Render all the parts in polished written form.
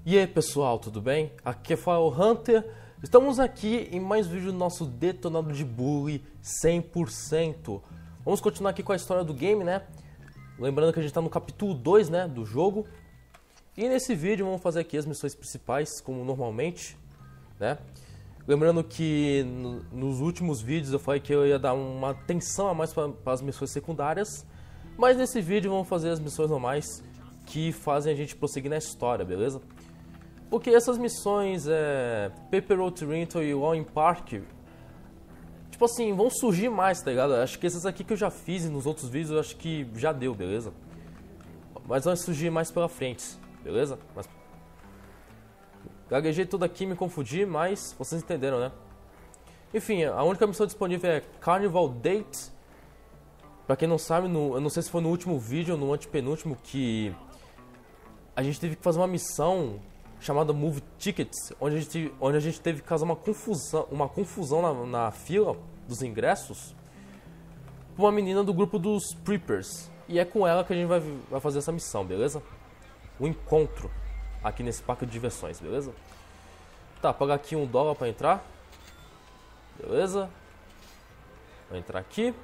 E aí pessoal, tudo bem? Aqui é o Hunter. Estamos aqui em mais um vídeo do nosso Detonado de Bully 100%. Vamos continuar aqui com a história do game, né? Lembrando que a gente está no capítulo 2, né, do jogo. E nesse vídeo vamos fazer aqui as missões principais, como normalmente, né? Lembrando que nos últimos vídeos eu falei que eu ia dar uma atenção a mais para as missões secundárias. Mas nesse vídeo vamos fazer as missões normais que fazem a gente prosseguir na história, beleza? Porque essas missões, Paper Road Rental e Lawn Park, tipo assim, vão surgir mais, tá ligado? Acho que essas aqui que eu já fiz nos outros vídeos, eu acho que já deu, beleza? Mas vão surgir mais pela frente, beleza? Mas... gaguejei tudo aqui, me confundi, mas vocês entenderam, né? Enfim, a única missão disponível é Carnival Date. Pra quem não sabe, eu não sei se foi no último vídeo ou no antepenúltimo que a gente teve que fazer uma missão chamada Move Tickets, onde a gente teve que causar uma confusão na fila dos ingressos com uma menina do grupo dos Preppers. E é com ela que a gente vai fazer essa missão, beleza? O encontro aqui nesse parque de diversões, beleza? Tá, pagar aqui $1 pra entrar. Beleza? Vou entrar aqui.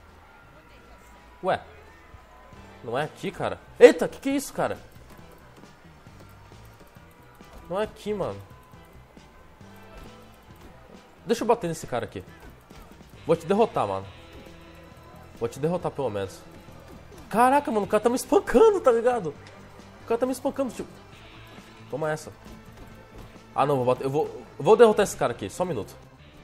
Ué, não é aqui, cara. Eita, que é isso, cara? Não é aqui, mano. Deixa eu bater nesse cara aqui. Vou te derrotar, mano. Vou te derrotar, pelo menos. Caraca, mano, o cara tá me espancando, tá ligado? O cara tá me espancando, tipo... Toma essa. Ah, não, vou bater. Eu vou derrotar esse cara aqui, só um minuto.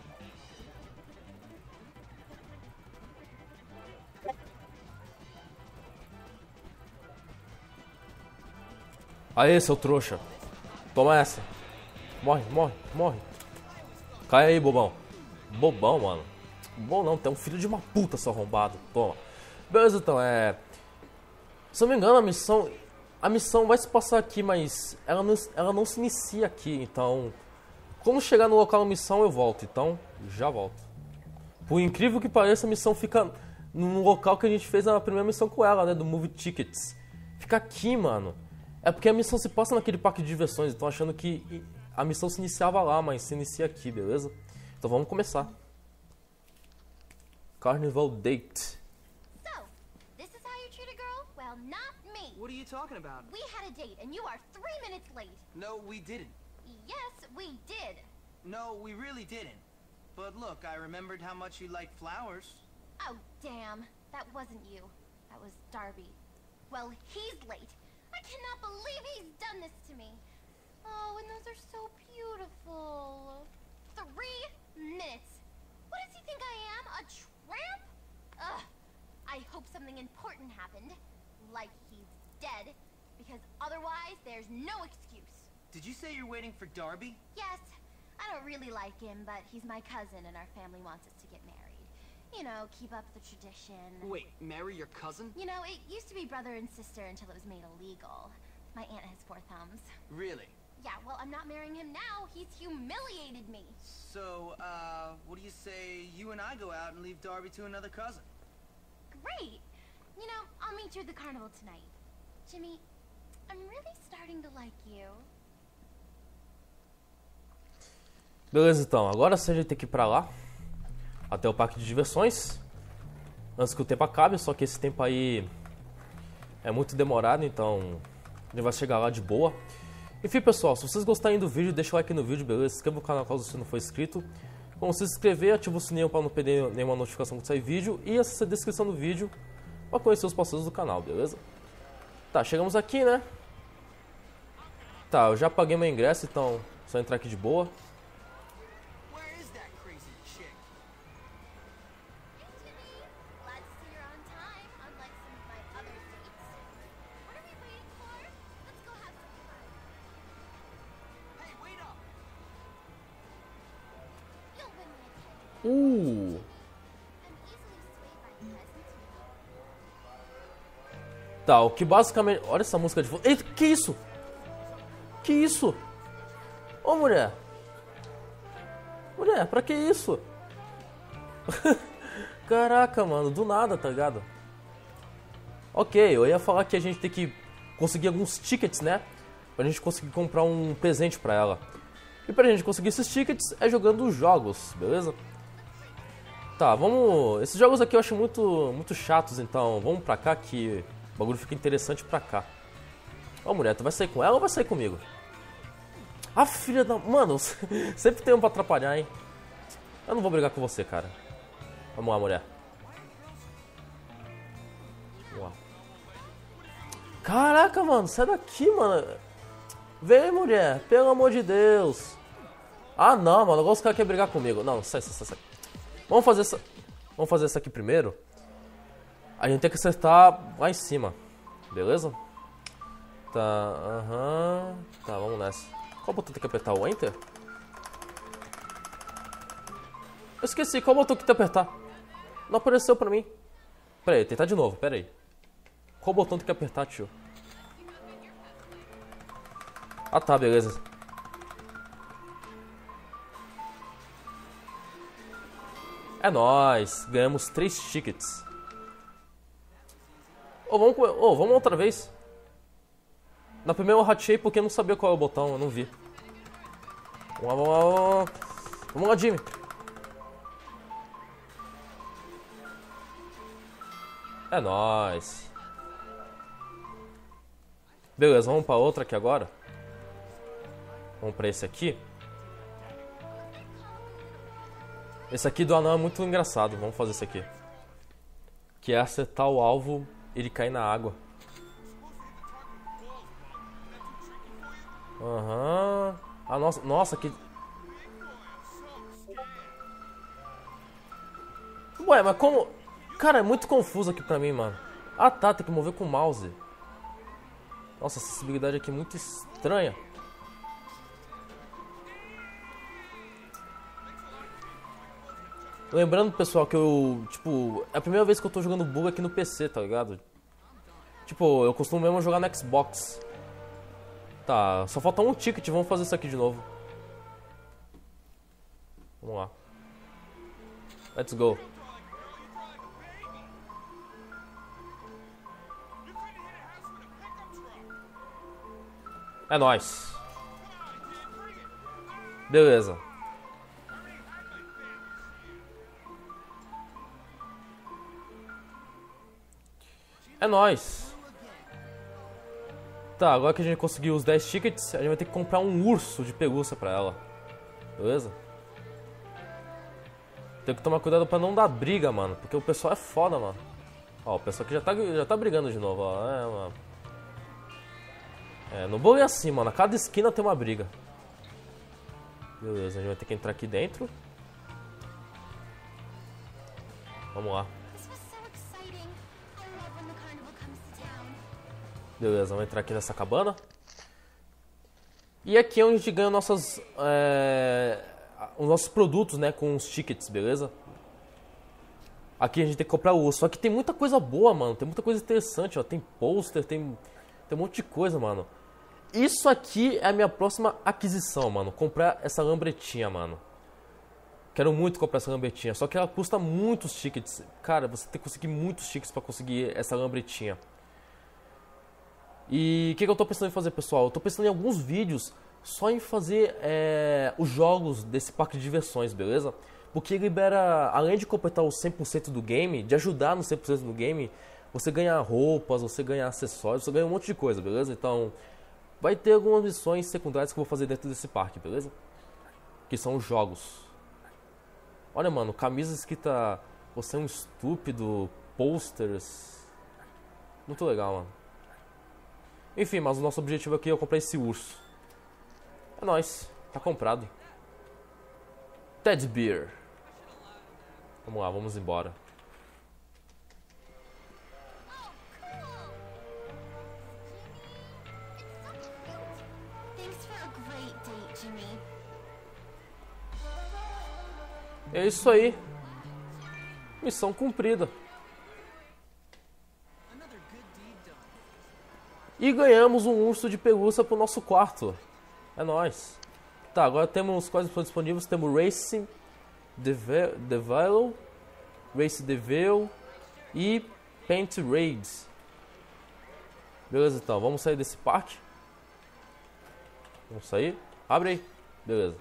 Aê, seu trouxa. Toma essa. Morre, morre, morre. Cai aí, bobão. Bobão, mano. Bom não, tem um filho de uma puta, seu arrombado. Toma. Beleza, então, se eu não me engano, a missão vai se passar aqui, mas ela não se inicia aqui. Então, quando chegar no local da missão, eu volto. Então, já volto. Por incrível que pareça, a missão fica no local que a gente fez na primeira missão com ela, né? Do Movie Tickets. Fica aqui, mano. É porque a missão se passa naquele parque de diversões, então achando que a missão se iniciava lá, mas se inicia aqui, beleza? Então vamos começar. Carnival Date. So, this is how you treat a girl? Well, not me. What are you talking about? We had a date and you are 3 minutes late. No, we didn't. Yes, we did. No, we really didn't. But look, I remembered how much you like flowers. Oh, damn. That wasn't you. That was Darby. Well, he's late. I cannot believe he's done this to me. Oh, and those are so beautiful. 3 minutes. What does he think I am? A tramp? Ugh. I hope something important happened. Like he's dead. Because otherwise, there's no excuse. Did you say you're waiting for Darby? Yes. I don't really like him, but he's my cousin and our family wants us to get married. You know, keep up the tradition. Wait, marry your cousin? You know, it used to be brother and sister until it was made illegal. My aunt has 4 thumbs. Really? Yeah, well, I'm not marrying him now. He's humiliated me. So, what do you say you and I go out and leave Darby to another cousin? Great. You know, I'll meet you at the carnival tonight. Jimmy, I'm really starting to like you. Beleza, então. Agora sim a gente tem que ir pra lá. Até o parque de diversões. Antes que o tempo acabe, só que esse tempo aí é muito demorado, então a gente vai chegar lá de boa. Enfim, pessoal, se vocês gostarem do vídeo, deixa o like no vídeo, beleza? Se inscreva no canal caso você não for inscrito. Quando você se inscrever, ativa o sininho para não perder nenhuma notificação quando sair vídeo. E acesse a descrição do vídeo para conhecer os parceiros do canal, beleza? Tá, chegamos aqui, né? Tá, eu já paguei meu ingresso, então só entrar aqui de boa. Where is that crazy chick? Hey, Jimmy. Glad to see you're on time, unlike some of my other dates. What are we waiting for? Let's go have some fun. Hey, wait up! You'll win me a ticket. I'm easily swayed by presents, you know. Tá, o que basicamente... Olha essa música de fundo. Eita, que isso? Que isso? Ô, mulher. Mulher, pra que isso? Caraca, mano, do nada, tá ligado? Ok, eu ia falar que a gente tem que conseguir alguns tickets, né? pra gente conseguir comprar um presente pra ela. E pra gente conseguir esses tickets é jogando jogos, beleza? Tá, vamos... Esses jogos aqui eu acho muito chatos, então vamos pra cá que o bagulho fica interessante pra cá. Ó, mulher, tu vai sair com ela ou vai sair comigo? Ah, filha da... Mano, sempre tem um pra atrapalhar, hein? Eu não vou brigar com você, cara. Vamos lá, mulher. Vamos lá. Caraca, mano, sai daqui, mano. Vem, mulher, pelo amor de Deus. Ah, não, mano, agora os caras querem brigar comigo. Não, sai. Vamos fazer essa aqui primeiro. A gente tem que acertar lá em cima. Beleza? Tá, aham. Tá, vamos nessa. Qual botão tem que apertar? O Enter? Eu esqueci, qual botão que tem que apertar? Não apareceu pra mim. Pera aí, tentar de novo, pera aí. Qual botão tem que apertar, tio? Ah tá, beleza. É nóis, ganhamos 3 tickets. Vamos outra vez. Na primeira eu ratei porque eu não sabia qual é o botão, eu não vi. Vamos lá, Jimmy. É nóis. Beleza, vamos pra outra aqui agora. Vamos pra esse aqui. Esse aqui do anão é muito engraçado. Vamos fazer esse aqui. Que é acertar o alvo e ele cair na água. Aham. Ah, nossa, que... Ué, mas como... Cara, é muito confuso aqui pra mim, mano. Ah tá, tem que mover com o mouse. Nossa, a acessibilidade aqui é muito estranha. Lembrando, pessoal, que eu, tipo, é a primeira vez que eu tô jogando bug aqui no PC, tá ligado? Tipo, eu costumo mesmo jogar no Xbox. Tá, só falta um ticket, vamos fazer isso aqui de novo. Vamos lá. Let's go. É nóis. Beleza. É nóis. Tá, agora que a gente conseguiu os 10 tickets, a gente vai ter que comprar um urso de pelúcia pra ela. Beleza? Tem que tomar cuidado pra não dar briga, mano. Porque o pessoal é foda, mano. Ó, o pessoal aqui já tá brigando de novo, ó. É, mano. É, no bolo é assim, mano. A cada esquina tem uma briga. Beleza, a gente vai ter que entrar aqui dentro. Vamos lá. Beleza, vamos entrar aqui nessa cabana. E aqui é onde a gente ganha os nossos produtos, né, com os tickets, beleza? Aqui a gente tem que comprar o osso. Só que tem muita coisa boa, mano. Tem muita coisa interessante, ó. Tem pôster, tem um monte de coisa, mano. Isso aqui é a minha próxima aquisição, mano. Comprar essa lambretinha, mano. Quero muito comprar essa lambretinha. Só que ela custa muitos tickets. Cara, você tem que conseguir muitos tickets pra conseguir essa lambretinha. E o que eu tô pensando em fazer, pessoal? Eu tô pensando em alguns vídeos só em fazer os jogos desse parque de diversões, beleza? Porque libera, além de completar o 100% do game, de ajudar no 100% do game, você ganha roupas, você ganha acessórios, você ganha um monte de coisa, beleza? Então, vai ter algumas missões secundárias que eu vou fazer dentro desse parque, beleza? Que são os jogos. Olha, mano, camisa escrita "Você é um estúpido", posters. Muito legal, mano. Enfim, mas o nosso objetivo aqui é comprar esse urso. É nóis, tá comprado. Teddy Bear. Vamos lá, vamos embora. É isso aí. Missão cumprida. E ganhamos um urso de pelúcia pro nosso quarto. É nóis. Tá, agora temos quais estão disponíveis. Temos Racing Devil, Race Devil e Paint Raids. Beleza, então, vamos sair desse parque. Vamos sair. Abre aí. Beleza.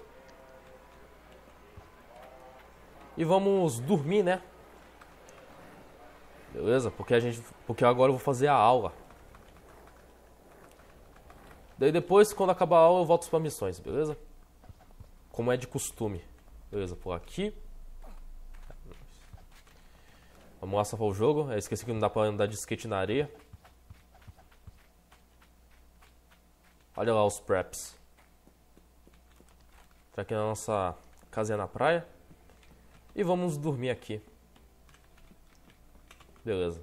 E vamos dormir, né? Beleza? Porque agora eu vou fazer a aula. Daí depois, quando acabar a aula, eu volto para missões, beleza? Como é de costume. Beleza, por aqui. Vamos lá salvar o jogo. Eu esqueci que não dá pra andar de skate na areia. Olha lá os preps. Tá aqui na nossa casinha na praia. E vamos dormir aqui. Beleza.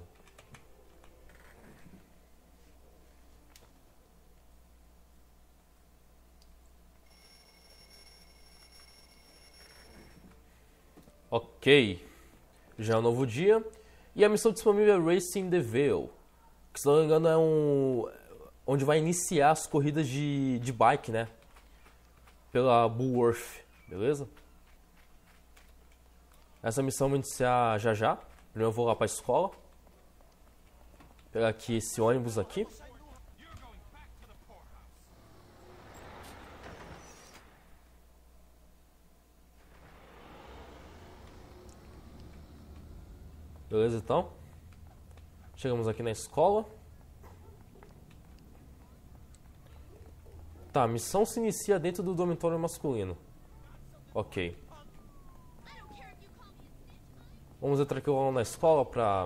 Ok. Já é um novo dia. E a missão disponível é Racing the Veil. Que, se não me engano, é onde vai iniciar as corridas de bike, né? Pela Bullworth. Beleza? Essa missão vai iniciar já já. Primeiro eu vou lá pra escola. Pegar aqui esse ônibus aqui. Beleza, então. Chegamos aqui na escola. Tá, a missão se inicia dentro do dormitório masculino. Ok. Vamos entrar aqui lá na escola pra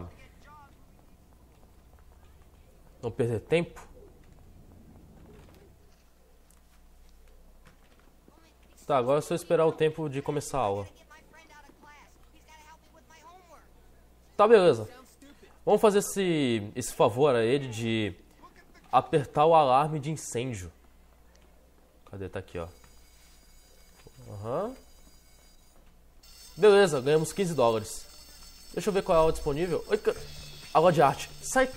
não perder tempo. Tá, agora é só esperar o tempo de começar a aula. Tá, beleza. Vamos fazer esse favor a ele de apertar o alarme de incêndio. Cadê? Tá aqui, ó. Aham. Beleza, ganhamos $15. Deixa eu ver qual é a aula disponível. Oi, aula de arte. Sai.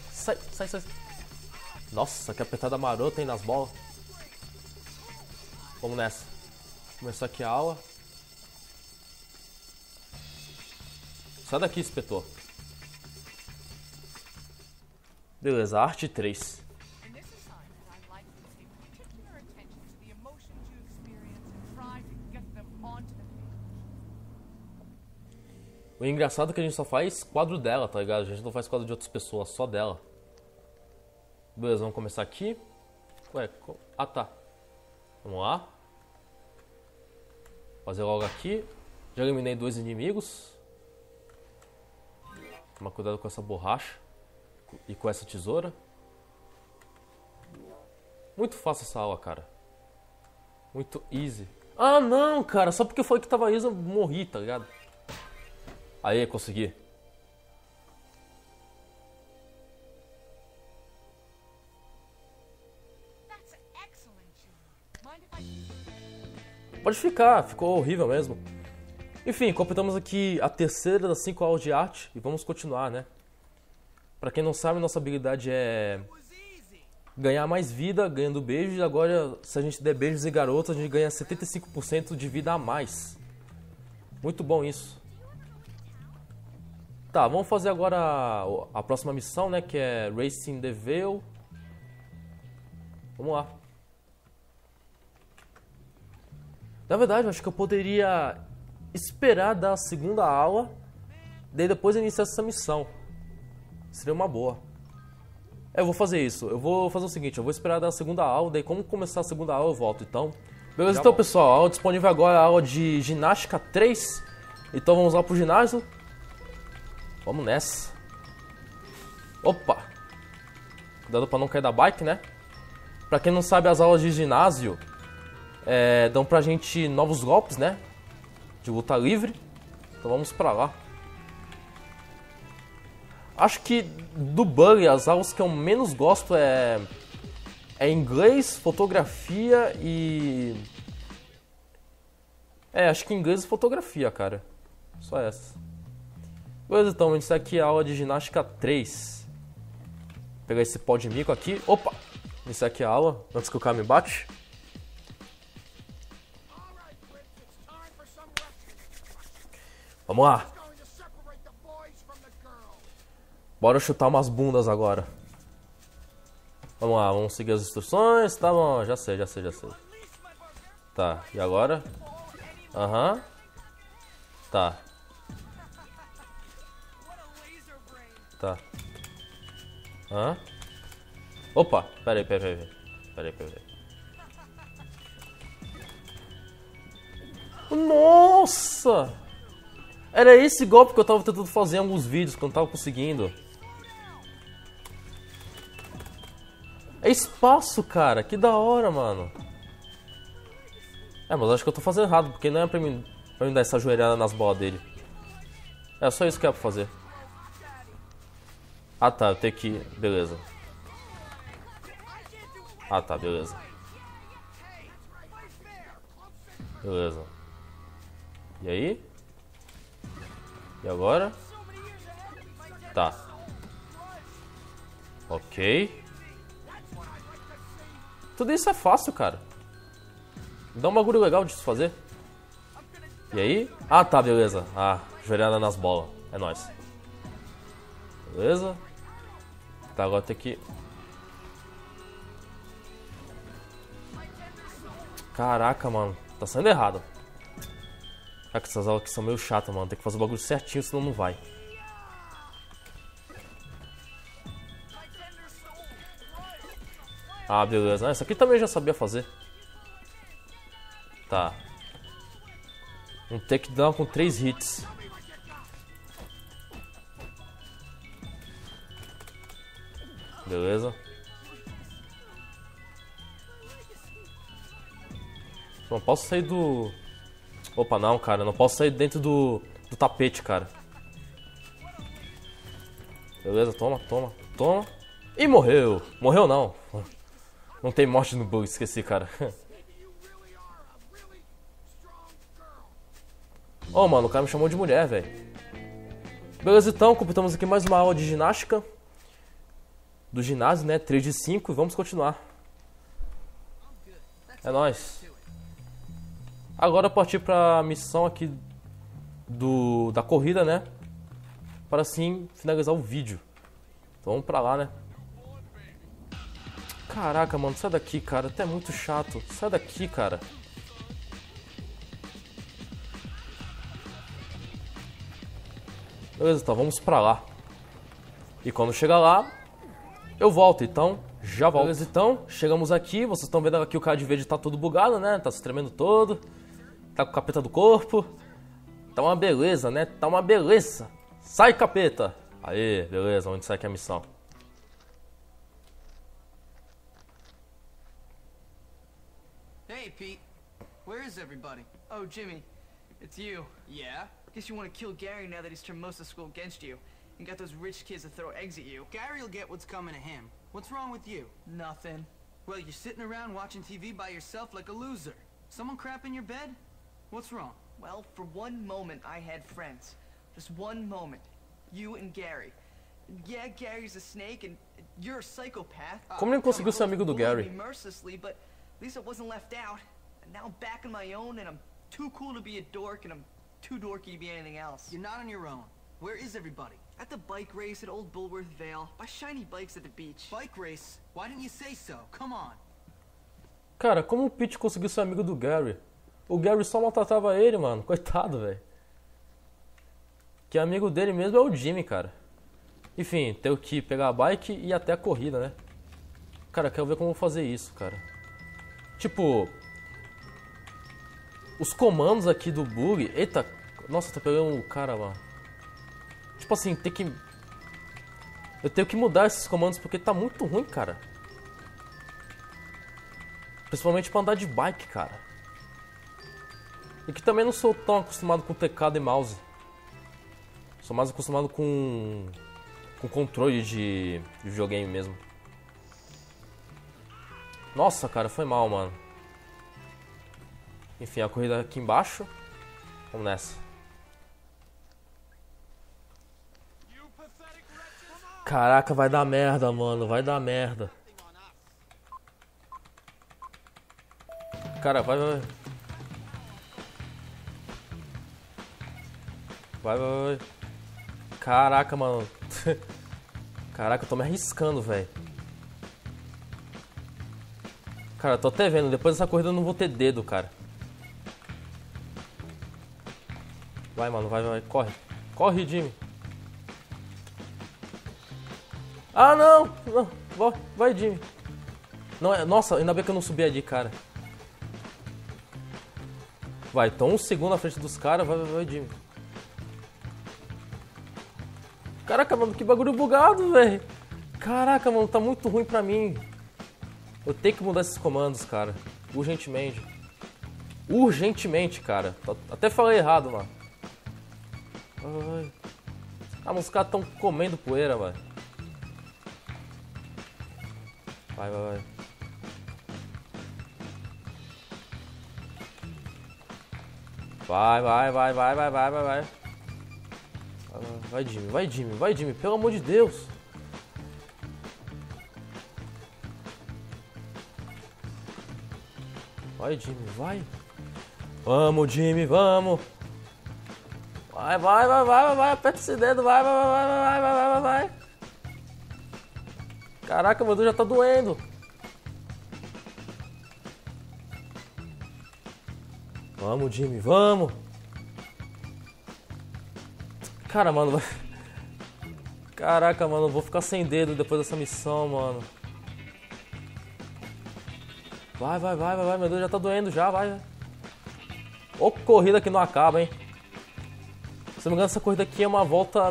Nossa, que apertada marota, hein, nas bolas. Vamos nessa. Começar aqui a aula. Sai daqui, inspetor. Beleza, arte 3. O engraçado é que a gente só faz quadro dela, tá ligado? A gente não faz quadro de outras pessoas, só dela. Beleza, vamos começar aqui. Ué, ah tá. Vamos lá. Fazer logo aqui. Já eliminei 2 inimigos. Toma cuidado com essa borracha. E com essa tesoura. Muito fácil essa aula, cara. Muito easy. Ah não, cara, só porque foi que tava easy eu morri, tá ligado? Aí, consegui. Pode ficar, ficou horrível mesmo. Enfim, completamos aqui a terceira das 5 aulas de arte e vamos continuar, né? Pra quem não sabe, nossa habilidade é ganhar mais vida ganhando beijos. E agora, se a gente der beijos em garotas, a gente ganha 75% de vida a mais. Muito bom isso. Tá, vamos fazer agora a próxima missão, né? Que é Racing the Veil. Vamos lá. Na verdade, eu acho que eu poderia esperar dar a segunda aula, daí depois iniciar essa missão. Seria uma boa. Eu vou fazer isso. Eu vou fazer o seguinte, eu vou esperar dar a segunda aula, daí como começar a segunda aula eu volto, então. Beleza, então pessoal, a aula disponível agora é a aula de ginástica 3. Então vamos lá pro ginásio. Vamos nessa. Opa! Cuidado pra não cair da bike, né? Pra quem não sabe, as aulas de ginásio dão pra gente novos golpes, né? De luta livre. Então vamos pra lá. Acho que do Bully, as aulas que eu menos gosto é inglês, fotografia e... acho que inglês e fotografia, cara. Só essa. Beleza, então, isso aqui é a aula de ginástica 3. Vou pegar esse pó de mico aqui. Opa! Isso aqui é a aula, antes que o cara me bate. Vamos lá. Bora chutar umas bundas agora. Vamos lá, vamos seguir as instruções. Tá bom, já sei. Tá, e agora? Aham. Tá. Tá. Hã? Opa, peraí. Nossa! Era esse golpe que eu tava tentando fazer em alguns vídeos, que eu não tava conseguindo. É espaço, cara. Que da hora, mano. É, mas eu acho que eu tô fazendo errado, porque não é pra mim dar essa joelhada nas bolas dele. É só isso que é pra fazer. Ah tá, eu tenho que... Beleza. Ah tá, beleza. Beleza. E aí? E agora? Tá. Ok. Tudo isso é fácil, cara. Dá um bagulho legal de se fazer. E aí? Ah tá, beleza. Ah, joelhada nas bolas. É nóis. Beleza. Tá, agora tem que... Caraca, mano. Tá saindo errado. Ah, que essas aulas aqui são meio chatas, mano. Tem que fazer o bagulho certinho, senão não vai. Ah, beleza. Ah, isso aqui também eu já sabia fazer. Tá. Um takedown com 3 hits. Beleza. Não posso sair do... Opa, não, cara. Não posso sair dentro do tapete, cara. Beleza, toma. E morreu. Morreu não. Não tem morte no bug, esqueci, cara. Oh, mano, o cara me chamou de mulher, velho. Beleza, então, completamos aqui mais uma aula de ginástica. Do ginásio, né? 3 de 5 e vamos continuar. É nóis. Agora partir pra missão aqui da corrida, né? Para assim finalizar o vídeo. Então vamos pra lá, né? Caraca, mano, sai daqui, cara. Até é muito chato. Sai daqui, cara. Beleza, então vamos pra lá. E quando chegar lá, eu volto, então já volto. Beleza, então, chegamos aqui. Vocês estão vendo aqui o cara de verde tá todo bugado, né? Tá se tremendo todo. Tá com o capeta do corpo. Tá uma beleza, né? Tá uma beleza. Sai, capeta! Aê, beleza, onde sai aqui a missão? Hey, Pete. Where is everybody? Oh, Jimmy, it's you. Yeah? Guess you want to kill Gary now that he's turned most of school against you and got those rich kids to throw eggs at you. Gary'll get what's coming to him. What's wrong with you? Nothing. Well, you're sitting around watching TV by yourself like a loser. Someone crap in your bed? What's wrong? Well, for one moment I had friends. Just one moment. You and Gary. Yeah, Gary's a snake and you're a psychopath. Como ele conseguiu ser amigo do Gary? Me mercilessly, but at least I wasn't left out. And now I'm back on my own and I'm too cool to be a dork and I'm too dorky to be anything else. You're not on your own. Where is everybody? At the bike race at Old Bulworth Vale, by shiny bikes at the beach. Bike race? Why didn't you say so? Come on. Cara, como o Pete conseguiu ser amigo do Gary? O Gary só maltratava ele, mano. Coitado, velho. Que amigo dele mesmo é o Jimmy, cara. Enfim, tenho que pegar a bike e ir até a corrida, né? Cara, quero ver como eu vou fazer isso, cara. Tipo... Os comandos aqui do bug... Eita, nossa, tá pegando o cara lá. Tipo assim, tem que... Eu tenho que mudar esses comandos porque tá muito ruim, cara. Principalmente pra andar de bike, cara. E que também não sou tão acostumado com teclado e mouse. Sou mais acostumado com controle de videogame mesmo. Nossa, cara, foi mal, mano. Enfim, a corrida aqui embaixo. Vamos nessa. Caraca, vai dar merda, mano. Vai dar merda. Cara, vai. Vai. Caraca, mano. Caraca, eu tô me arriscando, velho. Cara, eu tô até vendo. Depois dessa corrida eu não vou ter dedo, cara. Vai, mano, vai, corre. Corre, Jimmy. Ah, não! Vai, Jimmy. Não, nossa, ainda bem que eu não subi ali, cara. Vai, então 1 segundo na frente dos caras. Vai, Jimmy. Caraca, mano, que bagulho bugado, velho. Caraca, mano, tá muito ruim pra mim. Eu tenho que mudar esses comandos, cara. Urgentemente. Urgentemente, cara. Até falei errado, mano. Vai. Ah, mas os caras tão comendo poeira, velho. Vai. Vai. Vai, Jimmy, pelo amor de Deus. Vai, Jimmy, vai. Vamos, Jimmy, vamos. Vai, aperta esse dedo, vai. Caraca, meu Deus, já tá doendo. Vamos, Jimmy, vamos. Cara, mano, caraca, mano, eu vou ficar sem dedo depois dessa missão, mano. Vai, meu Deus, já tá doendo já, vai. Ô, corrida que não acaba, hein. Se não me engano, essa corrida aqui é uma volta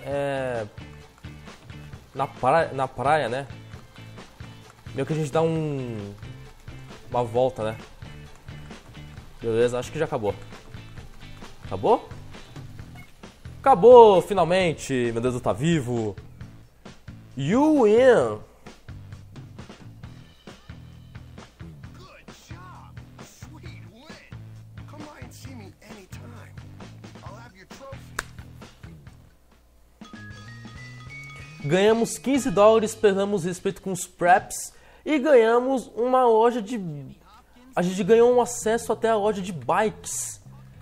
na praia, né? Meio que a gente dá uma volta, né? Beleza, acho que já acabou. Acabou? Acabou, finalmente! Meu Deus, tá vivo! You win! Good job! Sweet win! Come by and see me anytime. I'll have your trophy. Ganhamos $15, perdemos respeito com os preps e ganhamos uma loja de... A gente ganhou um acesso até a loja de bikes.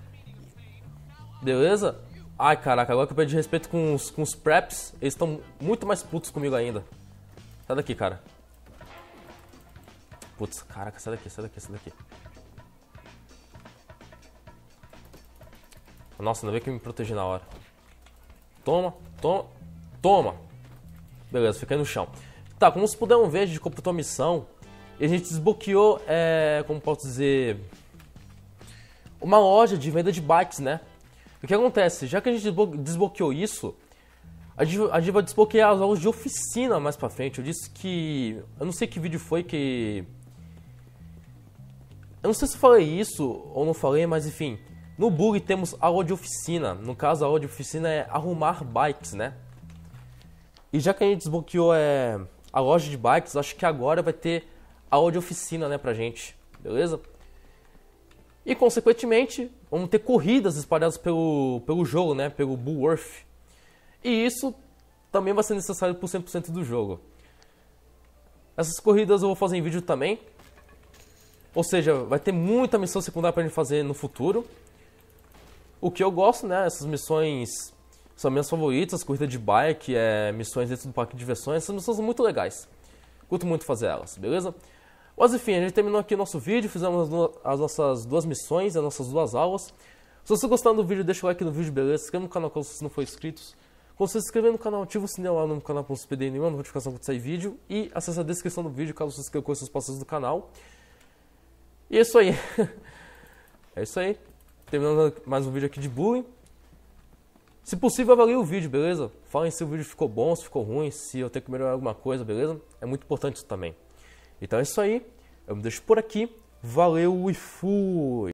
Beleza? Ai, caraca, agora que eu perdi respeito com os preps, eles estão muito mais putos comigo ainda. Sai daqui, cara. Putz, caraca, sai daqui. Nossa, ainda bem que eu me protegi na hora. Toma. Beleza, fiquei no chão. Tá, como vocês puderam ver, a gente completou a missão e a gente desbloqueou, como posso dizer, uma loja de venda de bikes, né? O que acontece? Já que a gente desbloqueou isso, a gente vai desbloquear as aulas de oficina mais pra frente. Eu disse que... Eu não sei que vídeo foi que... Eu não sei se eu falei isso ou não falei, mas enfim. No Bug temos aula de oficina. No caso, a aula de oficina é arrumar bikes, né? E já que a gente desbloqueou a loja de bikes, acho que agora vai ter aula de oficina, né, pra gente. Beleza? E, consequentemente, vamos ter corridas espalhadas pelo jogo, né? Pelo Bullworth. E isso também vai ser necessário por 100% do jogo. Essas corridas eu vou fazer em vídeo também. Ou seja, vai ter muita missão secundária pra gente fazer no futuro. O que eu gosto, né? Essas missões são minhas favoritas. Corrida de bike, missões dentro do parque de diversões. Essas missões são muito legais. Curto muito fazer elas, beleza? Mas enfim, a gente terminou aqui o nosso vídeo, fizemos as nossas 2 missões, as nossas 2 aulas. Se você gostar do vídeo, deixa o like no vídeo, beleza? Se inscreva no canal caso você não for inscrito. Quando você se inscrever no canal, ativa o sininho lá no canal para não se perder nenhuma notificação quando sair vídeo. E acesse a descrição do vídeo caso você queira conhecer os passos do canal. E é isso aí. É isso aí. Terminando mais um vídeo aqui de bullying. Se possível, avalie o vídeo, beleza? Falem se o vídeo ficou bom, se ficou ruim, se eu tenho que melhorar alguma coisa, beleza? É muito importante isso também. Então é isso aí, eu me deixo por aqui, valeu e fui!